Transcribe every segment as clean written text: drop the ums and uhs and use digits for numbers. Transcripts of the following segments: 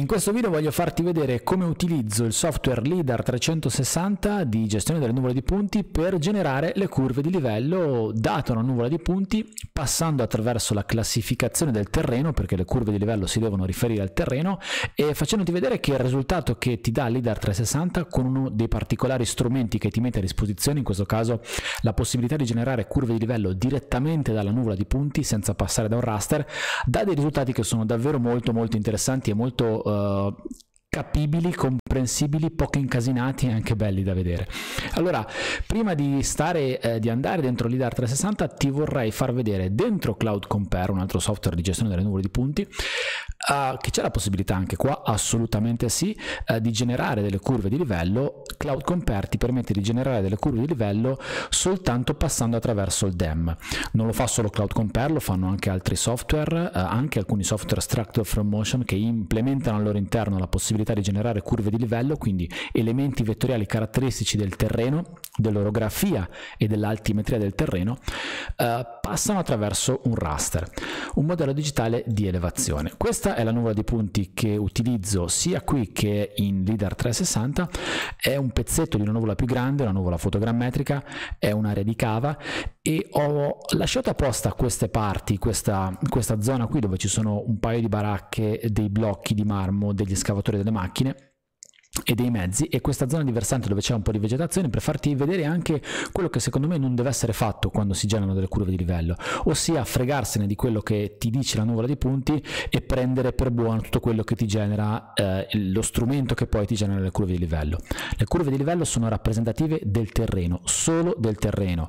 In questo video voglio farti vedere come utilizzo il software LiDAR 360 di gestione delle nuvole di punti per generare le curve di livello data una nuvola di punti, passando attraverso la classificazione del terreno, perché le curve di livello si devono riferire al terreno, e facendoti vedere che il risultato che ti dà LiDAR 360 con uno dei particolari strumenti che ti mette a disposizione, in questo caso la possibilità di generare curve di livello direttamente dalla nuvola di punti senza passare da un raster, dà dei risultati che sono davvero molto interessanti e molto capibili, comprensibili, poco incasinati e anche belli da vedere. Allora, prima di andare dentro LiDAR 360 ti vorrei far vedere dentro Cloud Compare, un altro software di gestione delle nuvole di punti, che c'è la possibilità anche qua, assolutamente sì, di generare delle curve di livello. Cloud Compare ti permette di generare delle curve di livello soltanto passando attraverso il DEM. Non lo fa solo Cloud Compare, lo fanno anche altri software, anche alcuni software Structure from Motion che implementano al loro interno la possibilità di generare curve di livello, quindi elementi vettoriali caratteristici del terreno, dell'orografia e dell'altimetria del terreno, passano attraverso un raster, un modello digitale di elevazione. Questa è la nuvola di punti che utilizzo sia qui che in LiDAR 360, è un pezzetto di una nuvola più grande, una nuvola fotogrammetrica, è un'area di cava, e ho lasciato apposta queste parti, questa zona qui dove ci sono un paio di baracche, dei blocchi di marmo, degli escavatori delle macchine e dei mezzi, e questa zona di versante dove c'è un po' di vegetazione, per farti vedere anche quello che secondo me non deve essere fatto quando si generano delle curve di livello, ossia fregarsene di quello che ti dice la nuvola di punti e prendere per buono tutto quello che ti genera lo strumento che poi ti genera le curve di livello. Le curve di livello sono rappresentative del terreno, solo del terreno,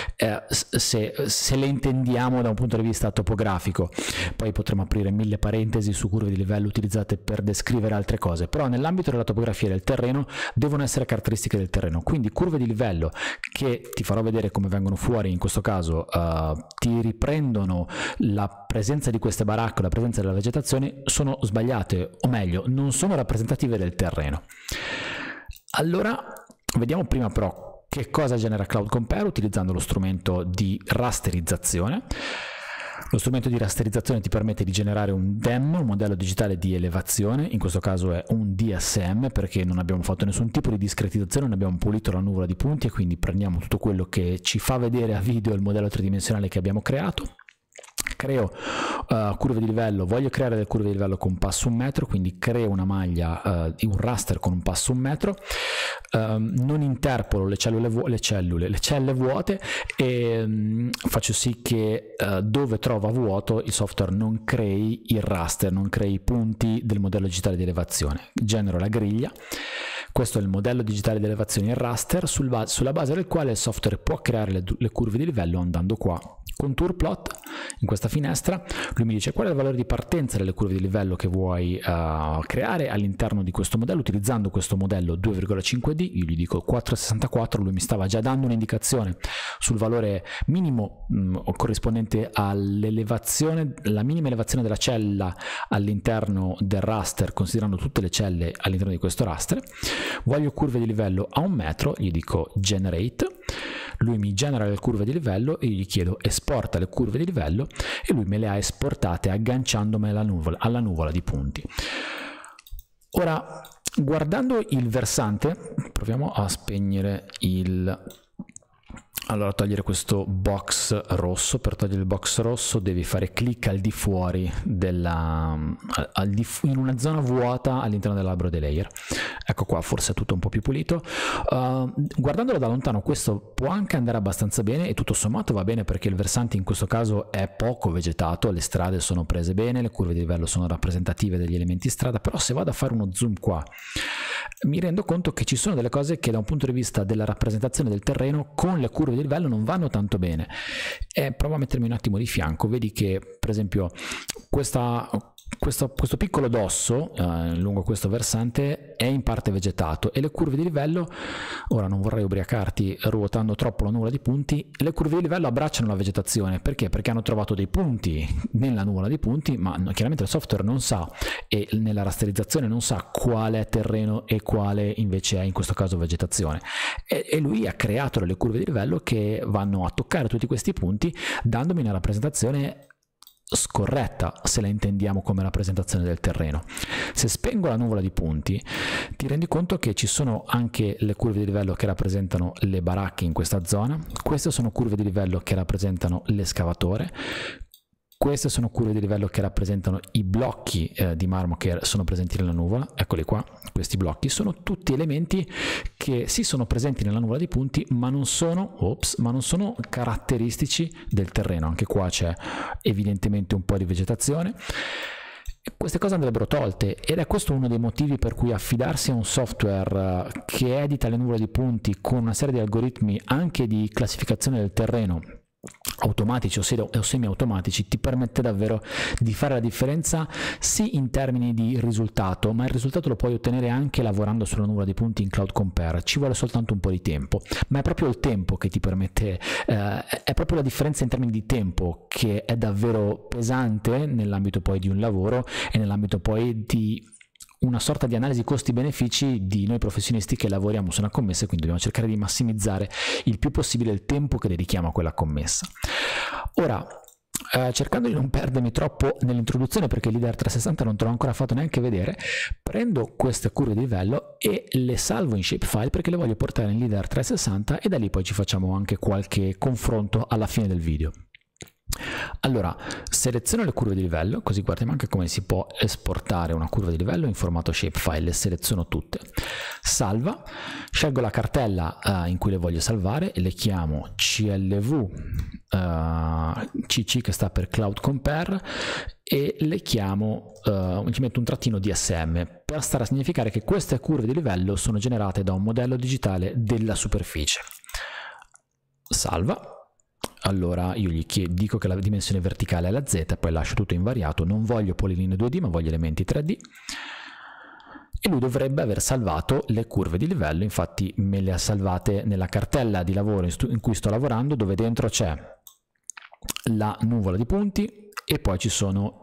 se le intendiamo da un punto di vista topografico. Poi potremo aprire 1000 parentesi su curve di livello utilizzate per descrivere altre cose, però nell'ambito della topografia del terreno devono essere caratteristiche del terreno, quindi curve di livello che ti farò vedere come vengono fuori in questo caso ti riprendono la presenza di queste baracche, la presenza della vegetazione, sono sbagliate, o meglio non sono rappresentative del terreno. Allora vediamo prima però che cosa genera Cloud Compare utilizzando lo strumento di rasterizzazione. Lo strumento di rasterizzazione ti permette di generare un DEM, un modello digitale di elevazione, in questo caso è un DSM perché non abbiamo fatto nessun tipo di discretizzazione, non abbiamo pulito la nuvola di punti e quindi prendiamo tutto quello che ci fa vedere a video il modello tridimensionale che abbiamo creato. Creo curve di livello, voglio creare delle curve di livello con passo 1 metro, quindi creo una maglia di un raster con un passo 1 metro, non interpolo le celle vuote e faccio sì che dove trova vuoto il software non crei il raster, non crei i punti del modello digitale di elevazione. Genero la griglia. Questo è il modello digitale di elevazione in raster sulla base del quale il software può creare le curve di livello andando qua. Contour plot, in questa finestra, lui mi dice qual è il valore di partenza delle curve di livello che vuoi creare all'interno di questo modello, utilizzando questo modello 2,5D, io gli dico 4,64, lui mi stava già dando un'indicazione sul valore minimo corrispondente all'elevazione, la minima elevazione della cella all'interno del raster, considerando tutte le celle all'interno di questo raster. Voglio curve di livello a 1 metro, gli dico generate, lui mi genera le curve di livello e gli chiedo esporta le curve di livello e lui me le ha esportate agganciandomi alla nuvola di punti. Ora, guardando il versante, proviamo a spegnere allora togliere questo box rosso. Per togliere il box rosso devi fare clic al di fuori in una zona vuota all'interno dell'albero dei layer. Ecco qua, forse è tutto un po' più pulito. Guardandolo da lontano questo può anche andare abbastanza bene e tutto sommato va bene perché il versante in questo caso è poco vegetato, le strade sono prese bene, le curve di livello sono rappresentative degli elementi strada, però se vado a fare uno zoom qua mi rendo conto che ci sono delle cose che da un punto di vista della rappresentazione del terreno con le curve di livello non vanno tanto bene. Provo a mettermi un attimo di fianco, vedi che per esempio questo piccolo dosso lungo questo versante è in parte vegetato e le curve di livello, ora non vorrei ubriacarti ruotando troppo la nuvola di punti, le curve di livello abbracciano la vegetazione. Perché? Perché hanno trovato dei punti nella nuvola di punti, ma chiaramente il software non sa, e nella rasterizzazione non sa quale è terreno e quale invece è in questo caso vegetazione, e lui ha creato delle curve di livello che vanno a toccare tutti questi punti dandomi una rappresentazione scorretta se la intendiamo come rappresentazione del terreno. Se spengo la nuvola di punti, ti rendi conto che ci sono anche le curve di livello che rappresentano le baracche in questa zona. Queste sono curve di livello che rappresentano l'escavatore. Queste sono curve di livello che rappresentano i blocchi di marmo che sono presenti nella nuvola. Eccoli qua, questi blocchi sono tutti elementi che sì sono presenti nella nuvola di punti, ma non sono caratteristici del terreno. Anche qua c'è evidentemente un po' di vegetazione. Queste cose andrebbero tolte, ed è questo uno dei motivi per cui affidarsi a un software che edita le nuvole di punti con una serie di algoritmi anche di classificazione del terreno automatici o semi-automatici ti permette davvero di fare la differenza sì in termini di risultato, ma il risultato lo puoi ottenere anche lavorando sulla nuvola di punti in Cloud Compare. Ci vuole soltanto un po' di tempo, ma è proprio il tempo che ti permette, è proprio la differenza in termini di tempo che è davvero pesante nell'ambito poi di un lavoro e nell'ambito poi di una sorta di analisi costi-benefici di noi professionisti che lavoriamo su una commessa, e quindi dobbiamo cercare di massimizzare il più possibile il tempo che dedichiamo a quella commessa. Ora, cercando di non perdermi troppo nell'introduzione, perché l'LiDAR 360 non te l'ho ancora fatto neanche vedere, prendo queste curve di livello e le salvo in shapefile perché le voglio portare in LiDAR 360 e da lì poi ci facciamo anche qualche confronto alla fine del video. Allora, seleziono le curve di livello, così guardiamo anche come si può esportare una curva di livello in formato shapefile. Le seleziono tutte, salva, scelgo la cartella in cui le voglio salvare e le chiamo CLV CC, che sta per Cloud Compare, e le chiamo, ci metto un trattino DSM per stare a significare che queste curve di livello sono generate da un modello digitale della superficie. Salva. Allora io gli dico che la dimensione verticale è la Z, poi lascio tutto invariato, non voglio polilinee 2D ma voglio elementi 3D, e lui dovrebbe aver salvato le curve di livello. Infatti me le ha salvate nella cartella di lavoro in cui sto lavorando, dove dentro c'è la nuvola di punti e poi ci sono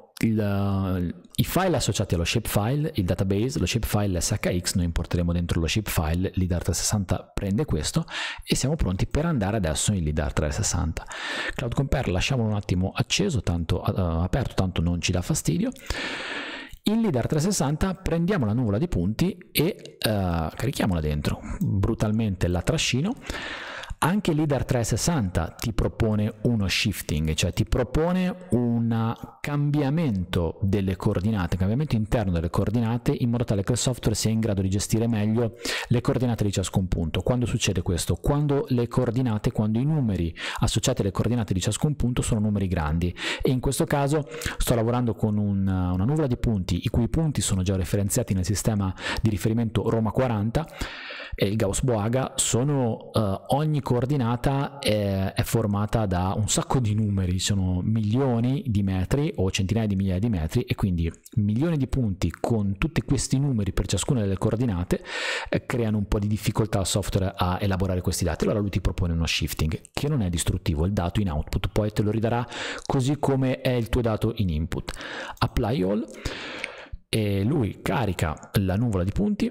i file associati allo shapefile, il database, lo shapefile SHX. Noi importeremo dentro lo shapefile, LiDAR 360 prende questo e siamo pronti per andare adesso in LiDAR 360. Cloud Compare lasciamolo un attimo acceso, tanto aperto, tanto non ci dà fastidio. In LiDAR 360 prendiamo la nuvola di punti e carichiamola dentro, brutalmente la trascino. Anche LiDAR 360 ti propone uno shifting, cioè ti propone un cambiamento delle coordinate, cambiamento interno delle coordinate, in modo tale che il software sia in grado di gestire meglio le coordinate di ciascun punto. Quando succede questo? Quando i numeri associati alle coordinate di ciascun punto sono numeri grandi, e in questo caso sto lavorando con una nuvola di punti i cui punti sono già referenziati nel sistema di riferimento Roma 40 e il Gauss-Boaga. Ogni coordinata è formata da un sacco di numeri, sono milioni di metri o centinaia di migliaia di metri, e quindi milioni di punti con tutti questi numeri per ciascuna delle coordinate creano un po' di difficoltà al software a elaborare questi dati. Allora lui ti propone uno shifting che non è distruttivo, il dato in output poi te lo ridarà così come è il tuo dato in input. Apply all, e lui carica la nuvola di punti.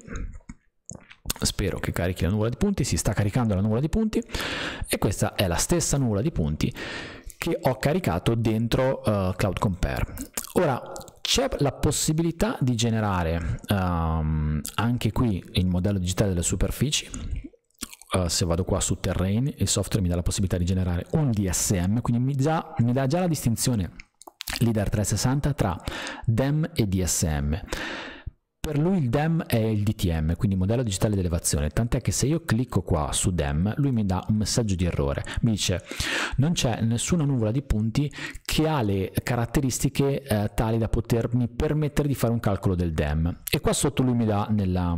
Spero che carichi la nuvola di punti. Si sta caricando la nuvola di punti, e questa è la stessa nuvola di punti che ho caricato dentro Cloud Compare. Ora c'è la possibilità di generare anche qui il modello digitale delle superfici. Se vado qua su Terrain, il software mi dà la possibilità di generare un DSM, quindi mi dà già la distinzione LiDAR 360 tra DEM e DSM. Per lui il DEM è il DTM, quindi modello digitale di elevazione, tant'è che se io clicco qua su DEM, lui mi dà un messaggio di errore. Mi dice non c'è nessuna nuvola di punti che ha le caratteristiche tali da potermi permettere di fare un calcolo del DEM. E qua sotto lui mi dà nella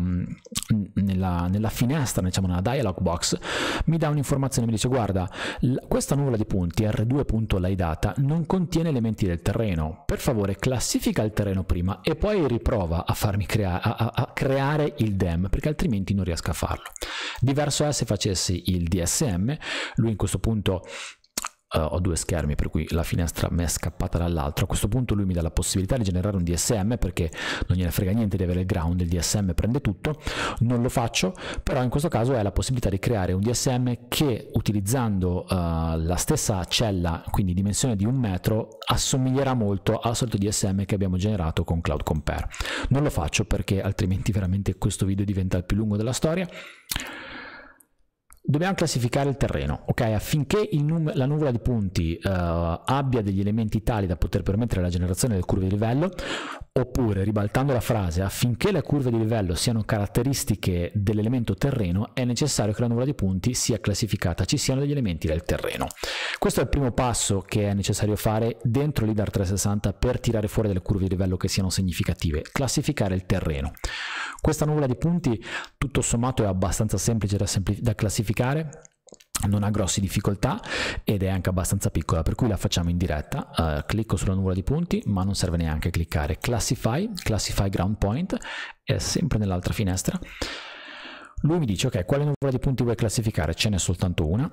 finestra, diciamo nella dialog box, mi dà un'informazione, mi dice guarda, questa nuvola di punti R2.LiDATA non contiene elementi del terreno, per favore classifica il terreno prima e poi riprova a farmi creare il DEM, perché altrimenti non riesco a farlo. Diverso è se facessi il DSM. Lui in questo punto ho due schermi per cui la finestra mi è scappata dall'altro. A questo punto lui mi dà la possibilità di generare un DSM, perché non gliene frega niente di avere il ground, il DSM prende tutto. Non lo faccio, però in questo caso è la possibilità di creare un DSM che, utilizzando la stessa cella, quindi dimensione di 1 metro, assomiglierà molto al solito DSM che abbiamo generato con Cloud Compare. Non lo faccio perché altrimenti veramente questo video diventa il più lungo della storia. Dobbiamo classificare il terreno, ok? Affinché la nuvola di punti abbia degli elementi tali da poter permettere la generazione delle curve di livello, oppure, ribaltando la frase, affinché le curve di livello siano caratteristiche dell'elemento terreno, è necessario che la nuvola di punti sia classificata, ci siano degli elementi del terreno. Questo è il primo passo che è necessario fare dentro LiDAR 360 per tirare fuori delle curve di livello che siano significative: classificare il terreno. Questa nuvola di punti tutto sommato è abbastanza semplice da classificare, non ha grosse difficoltà ed è anche abbastanza piccola, per cui la facciamo in diretta. Clicco sulla nuvola di punti, ma non serve neanche cliccare. Classify ground point, è sempre nell'altra finestra. Lui mi dice: ok, quale nuvola di punti vuoi classificare? Ce n'è soltanto una.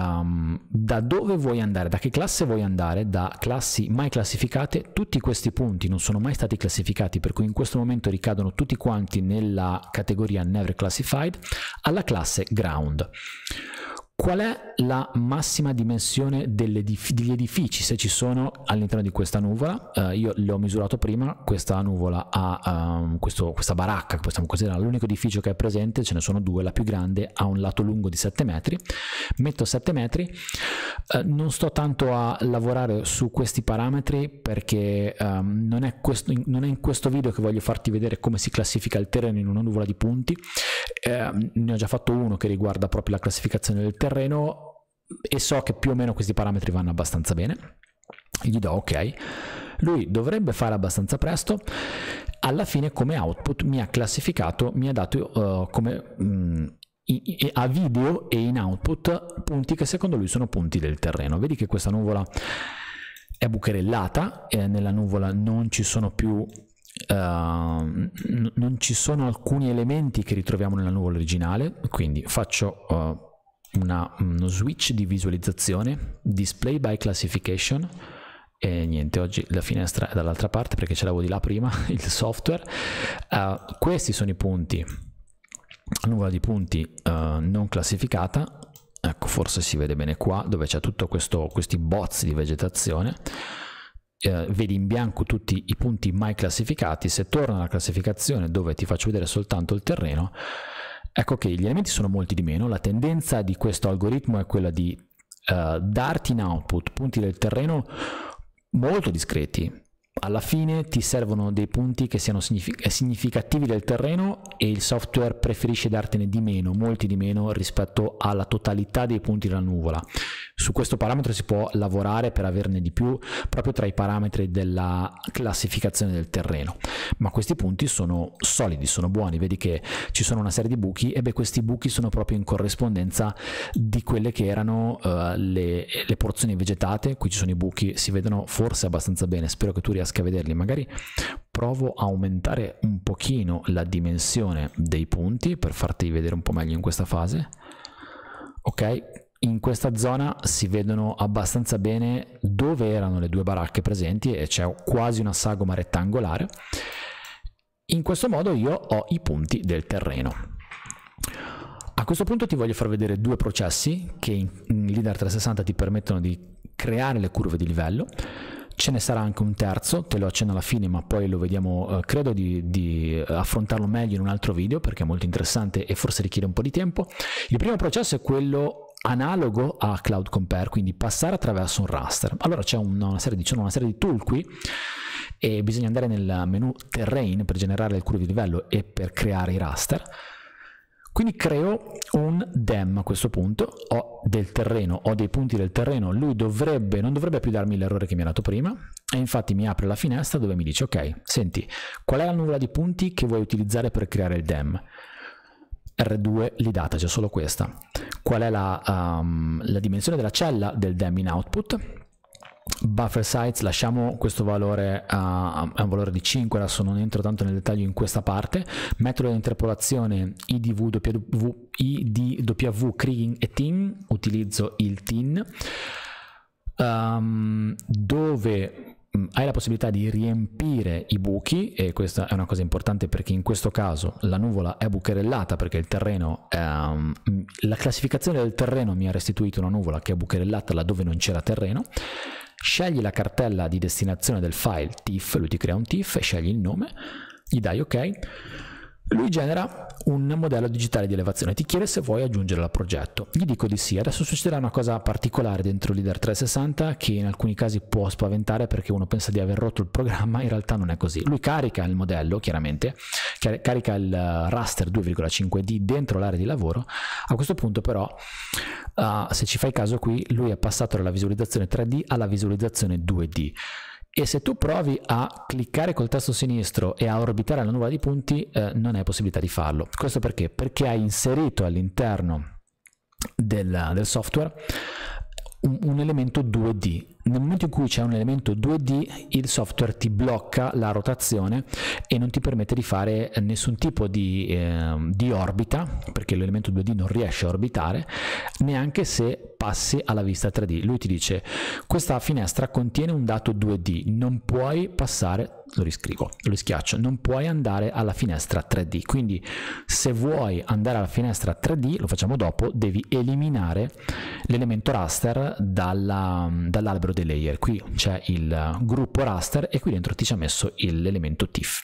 Da dove vuoi andare? Da che classe vuoi andare? Da classi mai classificate. Tutti questi punti non sono mai stati classificati, per cui in questo momento ricadono tutti quanti nella categoria Never Classified, alla classe Ground. Qual è la massima dimensione degli edifici, se ci sono, all'interno di questa nuvola? Io l'ho misurato prima, questa nuvola ha questa baracca, che possiamo considerare l'unico edificio che è presente, ce ne sono due, la più grande ha un lato lungo di 7 metri, metto 7 metri, non sto tanto a lavorare su questi parametri perché non è in questo video che voglio farti vedere come si classifica il terreno in una nuvola di punti. Ne ho già fatto uno che riguarda proprio la classificazione del terreno e so che più o meno questi parametri vanno abbastanza bene. Gli do ok, lui dovrebbe fare abbastanza presto. Alla fine come output mi ha classificato, mi ha dato a video e in output punti che secondo lui sono punti del terreno. Vedi che questa nuvola è bucherellata, nella nuvola non ci sono più non ci sono alcuni elementi che ritroviamo nella nuvola originale, quindi faccio uno switch di visualizzazione, display by classification, e niente, oggi la finestra è dall'altra parte perché ce l'avevo di là prima, il software. Questi sono i punti, nuvola di punti non classificata. Ecco, forse si vede bene qua dove c'è tutto questi bozzi di vegetazione. Vedi in bianco tutti i punti mai classificati. Se torno alla classificazione dove ti faccio vedere soltanto il terreno, ecco che gli elementi sono molti di meno. La tendenza di questo algoritmo è quella di darti in output punti del terreno molto discreti. Alla fine ti servono dei punti che siano significativi del terreno e il software preferisce dartene di meno, molti di meno rispetto alla totalità dei punti della nuvola. Su questo parametro si può lavorare per averne di più proprio tra i parametri della classificazione del terreno, ma questi punti sono solidi, sono buoni. Vedi che ci sono una serie di buchi e questi buchi sono proprio in corrispondenza di quelle che erano le porzioni vegetate. Qui ci sono i buchi, si vedono forse abbastanza bene, spero che tu riesca a vederli. Magari provo a aumentare un pochino la dimensione dei punti per farti vedere un po' meglio in questa fase. Ok, in questa zona si vedono abbastanza bene dove erano le due baracche presenti e c'è quasi una sagoma rettangolare. In questo modo io ho i punti del terreno. A questo punto ti voglio far vedere due processi che in LiDAR 360 ti permettono di creare le curve di livello. Ce ne sarà anche un terzo, te lo accenno alla fine, ma poi lo vediamo, credo di affrontarlo meglio in un altro video perché è molto interessante e forse richiede un po' di tempo. Il primo processo è quello analogo a Cloud Compare, quindi passare attraverso un raster. Allora c'è una serie di tool qui e bisogna andare nel menu Terrain per generare le curve di livello e per creare i raster. Quindi creo un DEM a questo punto, ho del terreno, ho dei punti del terreno, lui non dovrebbe più darmi l'errore che mi ha dato prima, e infatti mi apre la finestra dove mi dice: ok, senti, qual è la nuvola di punti che vuoi utilizzare per creare il DEM? R2 LiDATA, c'è solo questa. Qual è la dimensione della cella del DEM in output? Buffer size, lasciamo questo valore a un valore di 5, adesso non entro tanto nel dettaglio in questa parte. Metodo di interpolazione IDW, Kriging e TIN, utilizzo il TIN. dove hai la possibilità di riempire i buchi, e questa è una cosa importante perché in questo caso la nuvola è bucherellata, perché il terreno, la classificazione del terreno mi ha restituito una nuvola che è bucherellata laddove non c'era terreno. Scegli la cartella di destinazione del file TIFF, lui ti crea un TIFF e scegli il nome, gli dai ok. Lui genera un modello digitale di elevazione, ti chiede se vuoi aggiungere al progetto. Gli dico di sì. Adesso succederà una cosa particolare dentro Leader 360 che in alcuni casi può spaventare, perché uno pensa di aver rotto il programma, in realtà non è così. Lui carica il modello, chiaramente, carica il raster 2,5D dentro l'area di lavoro. A questo punto però, se ci fai caso qui, lui è passato dalla visualizzazione 3D alla visualizzazione 2D. E se tu provi a cliccare col tasto sinistro e a orbitare la nuvola di punti, non hai possibilità di farlo. Questo perché? Perché hai inserito all'interno del software un elemento 2D. Nel momento in cui c'è un elemento 2D, il software ti blocca la rotazione e non ti permette di fare nessun tipo di orbita, perché l'elemento 2D non riesce a orbitare, neanche se passi alla vista 3D. Lui ti dice: questa finestra contiene un dato 2D, non puoi passare, lo riscrivo, lo schiaccio, non puoi andare alla finestra 3D. Quindi se vuoi andare alla finestra 3D, lo facciamo dopo, devi eliminare l'elemento raster dall'albero dei layer. Qui c'è il gruppo raster e qui dentro ti ci ha messo l'elemento TIFF.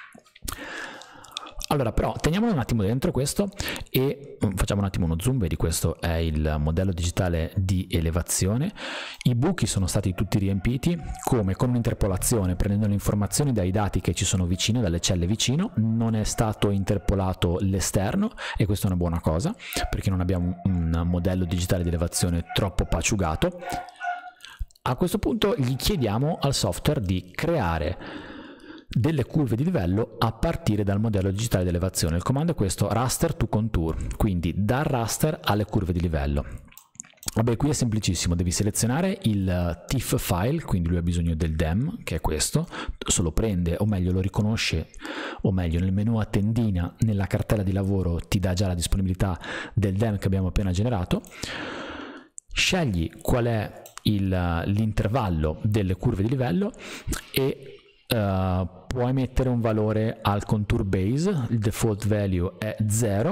Allora, però teniamolo un attimo dentro questo e facciamo un attimo uno zoom. Vedi, questo è il modello digitale di elevazione. I buchi sono stati tutti riempiti, come? Con un'interpolazione, prendendo le informazioni dai dati che ci sono vicino, dalle celle vicino. Non è stato interpolato l'esterno e questa è una buona cosa, perché non abbiamo un modello digitale di elevazione troppo paciugato. A questo punto gli chiediamo al software di creare delle curve di livello a partire dal modello digitale di elevazione. Il comando è questo: raster to contour, quindi dal raster alle curve di livello. Vabbè, qui è semplicissimo, devi selezionare il TIFF file, quindi lui ha bisogno del DEM, che è questo, se lo prende, o meglio lo riconosce, o meglio nel menu a tendina, nella cartella di lavoro ti dà già la disponibilità del DEM che abbiamo appena generato. Scegli qual è l'intervallo delle curve di livello e puoi mettere un valore al contour base. Il default value è 0.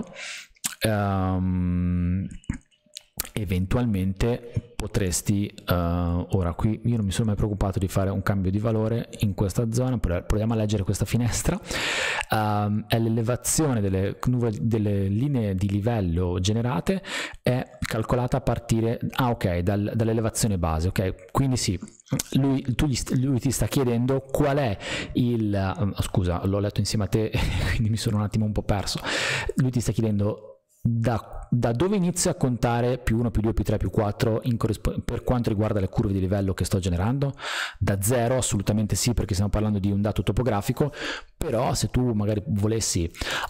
Eventualmente potresti, ora qui io non mi sono mai preoccupato di fare un cambio di valore in questa zona, proviamo a leggere questa finestra. È l'elevazione delle linee di livello generate, è calcolata a partire dall'elevazione base, ok? Quindi sì, lui ti sta chiedendo qual è scusa, l'ho letto insieme a te quindi mi sono un attimo un po' perso. Lui ti sta chiedendo da dove inizia a contare più 1, più 2, più 3, più 4 per quanto riguarda le curve di livello che sto generando? Da 0? Assolutamente sì, perché stiamo parlando di un dato topografico. Però se tu magari se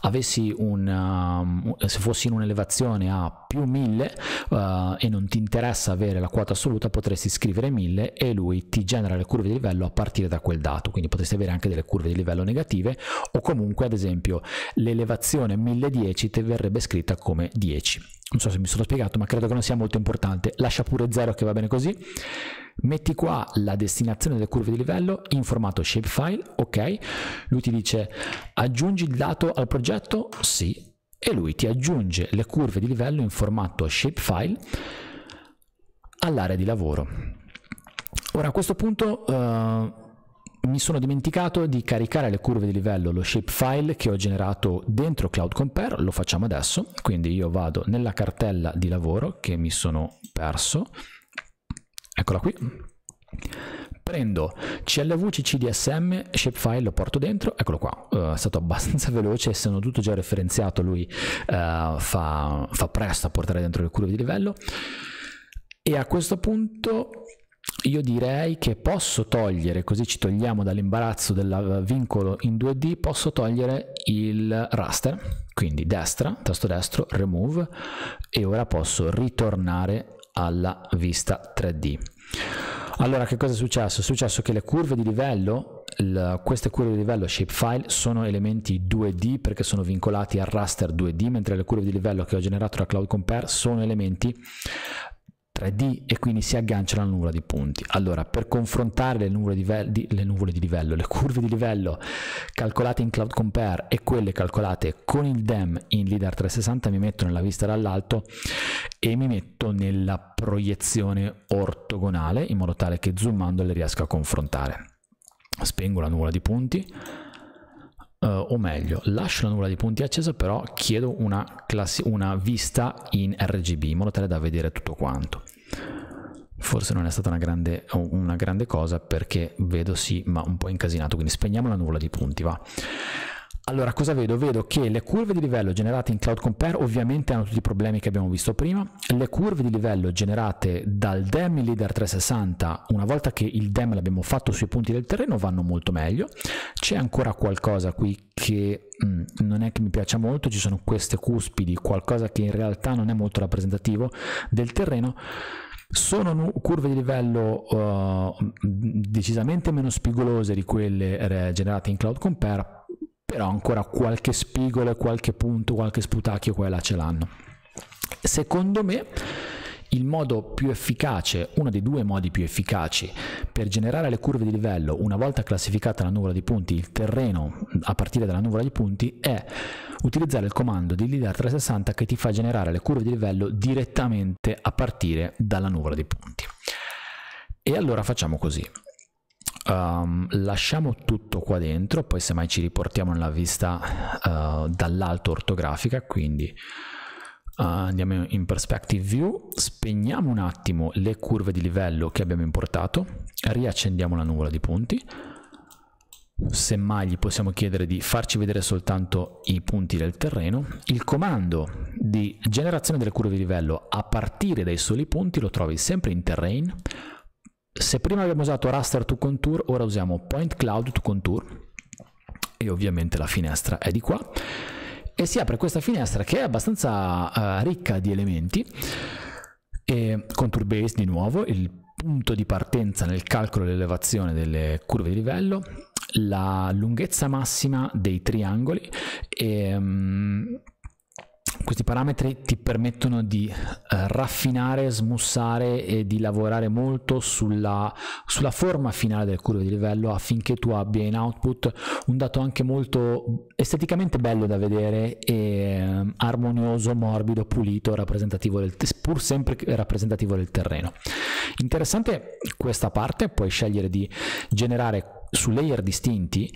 fossi in un'elevazione a più 1000 e non ti interessa avere la quota assoluta, potresti scrivere 1000 e lui ti genera le curve di livello a partire da quel dato. Quindi potresti avere anche delle curve di livello negative, o comunque ad esempio l'elevazione 1010 ti verrebbe scritta come 10. Non so se mi sono spiegato, ma credo che non sia molto importante. Lascia pure 0 che va bene così. Metti qua la destinazione delle curve di livello in formato shapefile, ok. Lui ti dice: aggiungi il dato al progetto? Sì. E lui ti aggiunge le curve di livello in formato shapefile all'area di lavoro. Ora a questo punto mi sono dimenticato di caricare le curve di livello, lo shapefile che ho generato dentro Cloud Compare. Lo facciamo adesso. Quindi io vado nella cartella di lavoro che mi sono perso, eccola qui, prendo CLV CCDSM shapefile, lo porto dentro, eccolo qua. È stato abbastanza veloce, essendo tutto già referenziato lui fa presto a portare dentro le curve di livello. E a questo punto io direi che posso togliere, così ci togliamo dall'imbarazzo del vincolo in 2D, posso togliere il raster, quindi destra, tasto destro, remove, e ora posso ritornare alla vista 3D. Allora che cosa è successo? È successo che le curve di livello, queste curve di livello shapefile sono elementi 2D perché sono vincolati al raster 2D, mentre le curve di livello che ho generato da Cloud Compare sono elementi 3D e quindi si agganciano alla nuvola di punti. Allora, per confrontare le curve di livello calcolate in Cloud Compare e quelle calcolate con il DEM in LiDAR 360, mi metto nella vista dall'alto e mi metto nella proiezione ortogonale in modo tale che zoomando le riesco a confrontare. Spengo la nuvola di punti, o meglio, lascio la nuvola di punti accesa, però chiedo una vista in RGB in modo tale da vedere tutto quanto. Forse non è stata una grande cosa, perché vedo sì, ma un po' incasinato, quindi spegniamo la nuvola di punti, va. Allora, cosa vedo? Vedo che le curve di livello generate in Cloud Compare ovviamente hanno tutti i problemi che abbiamo visto prima. Le curve di livello generate dal DEM in LiDAR 360, una volta che il DEM l'abbiamo fatto sui punti del terreno, vanno molto meglio. C'è ancora qualcosa qui che non è che mi piaccia molto, ci sono queste cuspidi, qualcosa che in realtà non è molto rappresentativo del terreno. Sono curve di livello decisamente meno spigolose di quelle generate in Cloud Compare, però ancora qualche spigolo, qualche punto, qualche sputacchio qua e là ce l'hanno. Secondo me il modo più efficace, uno dei due modi più efficaci per generare le curve di livello una volta classificata la nuvola di punti, il terreno a partire dalla nuvola di punti, è utilizzare il comando di LiDAR 360 che ti fa generare le curve di livello direttamente a partire dalla nuvola di punti. E allora facciamo così. Lasciamo tutto qua dentro, poi semmai ci riportiamo nella vista dall'alto ortografica, quindi andiamo in perspective view, spegniamo un attimo le curve di livello che abbiamo importato, riaccendiamo la nuvola di punti, semmai gli possiamo chiedere di farci vedere soltanto i punti del terreno. Il comando di generazione delle curve di livello a partire dai soli punti lo trovi sempre in terrain. Se prima abbiamo usato raster to contour, ora usiamo point cloud to contour, e ovviamente la finestra è di qua, e si apre questa finestra che è abbastanza ricca di elementi, e contour base di nuovo, il punto di partenza nel calcolo dell'elevazione delle curve di livello, la lunghezza massima dei triangoli, e questi parametri ti permettono di raffinare, smussare e di lavorare molto sulla forma finale delle curve di livello, affinché tu abbia in output un dato anche molto esteticamente bello da vedere e armonioso, morbido, pulito, rappresentativo pur sempre rappresentativo del terreno. Interessante questa parte, puoi scegliere di generare su layer distinti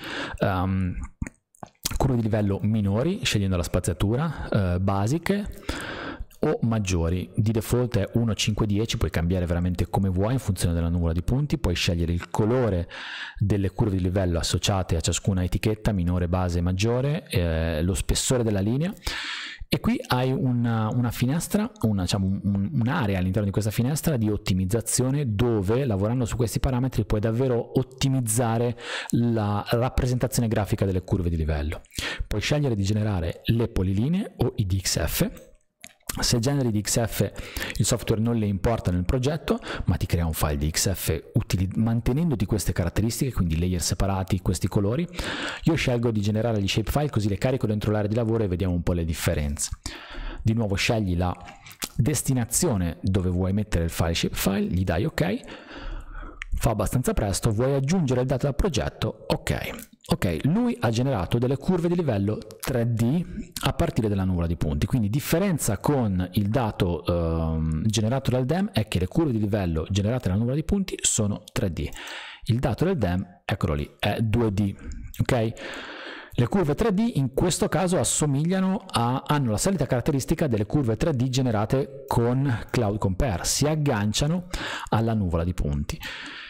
curve di livello minori, scegliendo la spaziatura, basiche o maggiori. Di default è 1, 5, 10, puoi cambiare veramente come vuoi in funzione della nuvola di punti, puoi scegliere il colore delle curve di livello associate a ciascuna etichetta, minore, base, maggiore, lo spessore della linea. E qui hai una finestra, un'area all'interno di questa finestra di ottimizzazione, dove lavorando su questi parametri puoi davvero ottimizzare la rappresentazione grafica delle curve di livello. Puoi scegliere di generare le polilinee o i DXF. Se generi DXF, il software non le importa nel progetto, ma ti crea un file DXF mantenendoti queste caratteristiche, quindi layer separati, questi colori. Io scelgo di generare gli shapefile, così le carico dentro l'area di lavoro e vediamo un po' le differenze. Di nuovo scegli la destinazione dove vuoi mettere il file shapefile, gli dai ok, fa abbastanza presto. Vuoi aggiungere il dato dal progetto? Ok, lui ha generato delle curve di livello 3D a partire dalla nuvola di punti, quindi differenza con il dato generato dal DEM è che le curve di livello generate dalla nuvola di punti sono 3D, il dato del DEM, eccolo lì, è 2D, ok? Le curve 3D in questo caso hanno la solita caratteristica delle curve 3D generate con Cloud Compare, si agganciano alla nuvola di punti.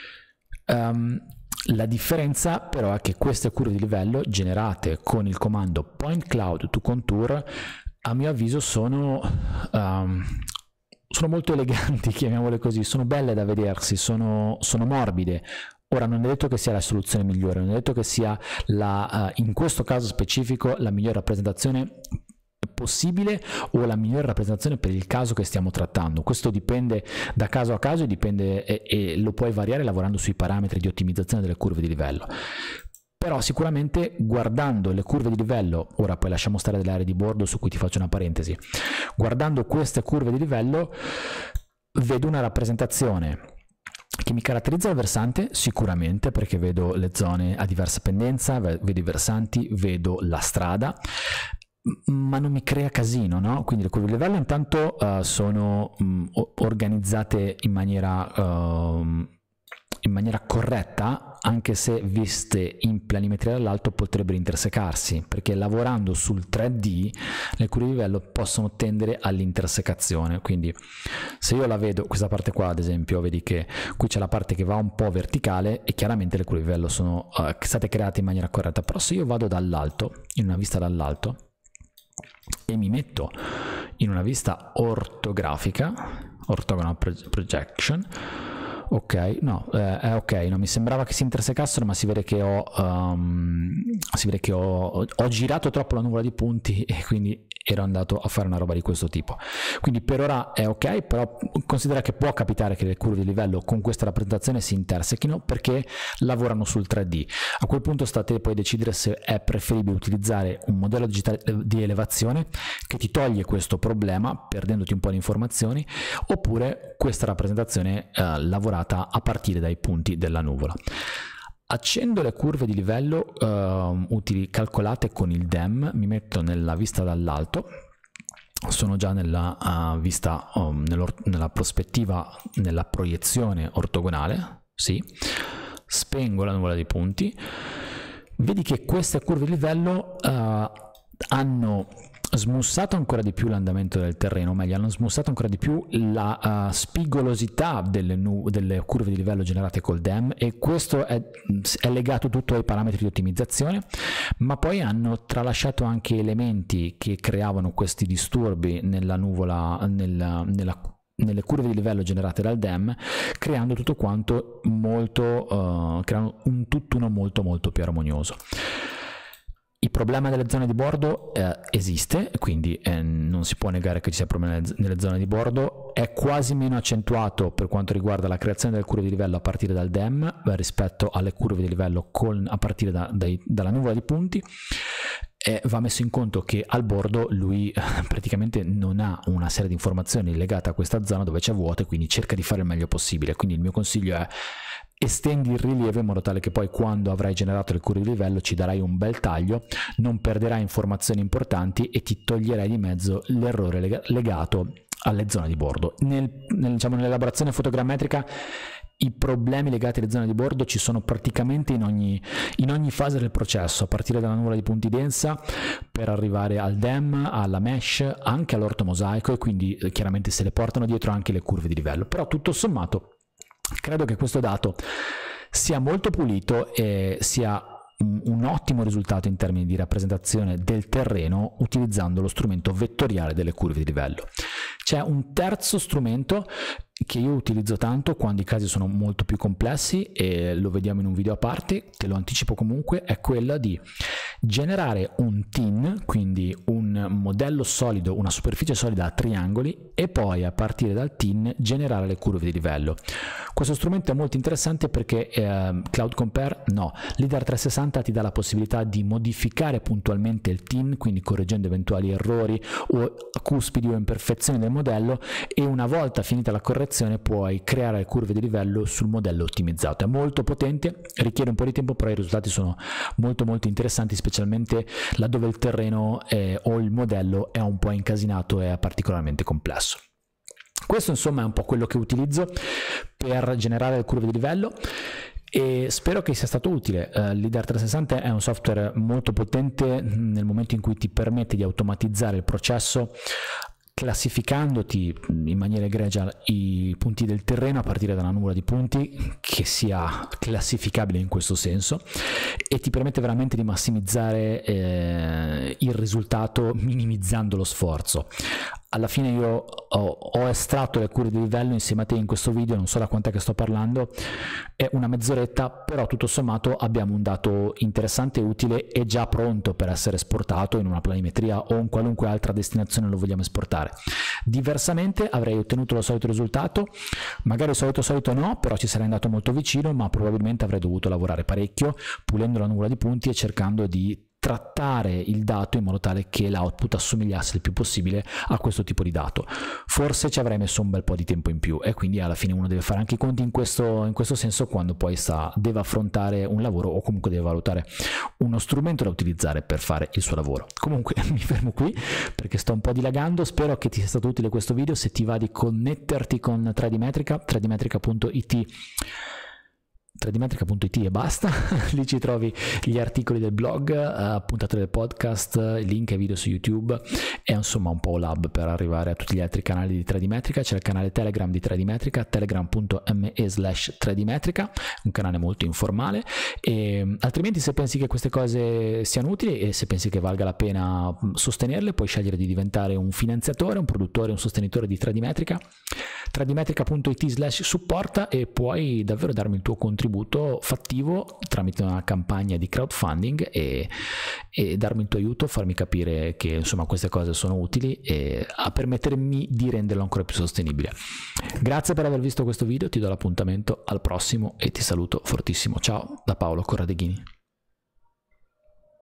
La differenza però è che queste curve di livello generate con il comando point cloud to contour, a mio avviso sono molto eleganti, chiamiamole così, sono belle da vedersi, sono morbide. Ora non è detto che sia la soluzione migliore, non è detto che sia in questo caso specifico la migliore rappresentazione possibile o la migliore rappresentazione per il caso che stiamo trattando. Questo dipende da caso a caso e lo puoi variare lavorando sui parametri di ottimizzazione delle curve di livello. Però sicuramente guardando le curve di livello, ora poi lasciamo stare delle aree di bordo su cui ti faccio una parentesi, guardando queste curve di livello vedo una rappresentazione che mi caratterizza il versante sicuramente, perché vedo le zone a diversa pendenza, vedo i versanti, vedo la strada, ma non mi crea casino, no? Quindi le curve di livello intanto sono organizzate in maniera corretta, anche se viste in planimetria dall'alto potrebbero intersecarsi, perché lavorando sul 3D le curve di livello possono tendere all'intersecazione. Quindi se io la vedo, questa parte qua ad esempio, vedi che qui c'è la parte che va un po' verticale e chiaramente le curve di livello sono state create in maniera corretta. Però se io vado dall'alto, in una vista dall'alto, e mi metto in una vista ortografica, orthogonal projection, ok, no, ok, no, mi sembrava che si intersecassero, ma si vede che ho girato troppo la nuvola di punti e quindi ero andato a fare una roba di questo tipo. Quindi per ora è ok, però considera che può capitare che le curve di livello con questa rappresentazione si intersechino perché lavorano sul 3D. A quel punto state poi a decidere se è preferibile utilizzare un modello digitale di elevazione che ti toglie questo problema perdendoti un po' di informazioni, oppure questa rappresentazione lavorata a partire dai punti della nuvola. Accendo le curve di livello utili calcolate con il DEM, mi metto nella vista dall'alto, sono già nella vista, nella prospettiva, nella proiezione ortogonale, sì. Spengo la nuvola dei punti, vedi che queste curve di livello hanno smussato ancora di più l'andamento del terreno, o meglio hanno smussato ancora di più la spigolosità delle curve di livello generate col DEM, e questo è legato tutto ai parametri di ottimizzazione, ma poi hanno tralasciato anche elementi che creavano questi disturbi nella nuvola, nelle curve di livello generate dal DEM, creando tutto quanto creando un tutt'uno molto più armonioso. Il problema delle zone di bordo esiste, quindi non si può negare che ci sia problema nelle zone di bordo, è quasi meno accentuato per quanto riguarda la creazione delle curve di livello a partire dal DEM rispetto alle curve di livello a partire dalla nuvola di punti. Va messo in conto che al bordo lui praticamente non ha una serie di informazioni legate a questa zona dove c'è vuoto, e quindi cerca di fare il meglio possibile. Quindi il mio consiglio è: estendi il rilievo in modo tale che poi quando avrai generato le curve di livello ci darai un bel taglio, non perderai informazioni importanti e ti toglierai di mezzo l'errore legato alle zone di bordo. Nell'elaborazione fotogrammetrica i problemi legati alle zone di bordo ci sono praticamente in ogni fase del processo, a partire dalla nuvola di punti densa per arrivare al DEM, alla mesh, anche all'ortomosaico, e quindi chiaramente se le portano dietro anche le curve di livello. Però tutto sommato credo che questo dato sia molto pulito e sia un ottimo risultato in termini di rappresentazione del terreno utilizzando lo strumento vettoriale delle curve di livello. C'è un terzo strumento che io utilizzo tanto quando i casi sono molto più complessi, e lo vediamo in un video a parte, te lo anticipo comunque, è quella di generare un TIN, quindi un modello solido, una superficie solida a triangoli, e poi a partire dal TIN generare le curve di livello. Questo strumento è molto interessante perché Cloud Compare, no, LiDAR 360 ti dà la possibilità di modificare puntualmente il TIN, quindi correggendo eventuali errori o cuspidi o imperfezioni del modello, e una volta finita la correzione puoi creare le curve di livello sul modello ottimizzato. È molto potente, richiede un po' di tempo, però i risultati sono molto interessanti, specialmente laddove il terreno o il modello è un po' incasinato e è particolarmente complesso. Questo insomma è un po' quello che utilizzo per generare le curve di livello, e spero che sia stato utile. LiDAR 360 è un software molto potente nel momento in cui ti permette di automatizzare il processo, classificandoti in maniera egregia i punti del terreno a partire da una nuvola di punti che sia classificabile in questo senso, e ti permette veramente di massimizzare il risultato minimizzando lo sforzo. Alla fine io ho estratto le curve di livello insieme a te in questo video, non so da quant'è che sto parlando, è una mezz'oretta, però tutto sommato abbiamo un dato interessante e utile e già pronto per essere esportato in una planimetria o in qualunque altra destinazione lo vogliamo esportare. Diversamente avrei ottenuto lo solito risultato, magari solito no, però ci sarei andato molto vicino, ma probabilmente avrei dovuto lavorare parecchio pulendo la nuvola di punti e cercando di trattare il dato in modo tale che l'output assomigliasse il più possibile a questo tipo di dato. Forse ci avrei messo un bel po' di tempo in più, e quindi alla fine uno deve fare anche i conti in questo senso quando poi deve affrontare un lavoro, o comunque deve valutare uno strumento da utilizzare per fare il suo lavoro. Comunque mi fermo qui perché sto un po' dilagando. Spero che ti sia stato utile questo video. Se ti va di connetterti con 3D Metrica, 3dmetrica.it e basta. Lì ci trovi gli articoli del blog, puntate del podcast, link ai video su YouTube, e insomma un po' lab per arrivare a tutti gli altri canali di 3D Metrica. C'è il canale Telegram di 3D Metrica, telegram.me/3dmetrica, un canale molto informale. E altrimenti, se pensi che queste cose siano utili e se pensi che valga la pena sostenerle, puoi scegliere di diventare un finanziatore, un produttore, un sostenitore di 3D Metrica. 3dmetrica.it/supporta, e puoi davvero darmi il tuo contributo fattivo tramite una campagna di crowdfunding e darmi il tuo aiuto, farmi capire che insomma queste cose sono utili e a permettermi di renderlo ancora più sostenibile. Grazie per aver visto questo video, ti do l'appuntamento al prossimo e ti saluto fortissimo. Ciao da Paolo Corradeghini.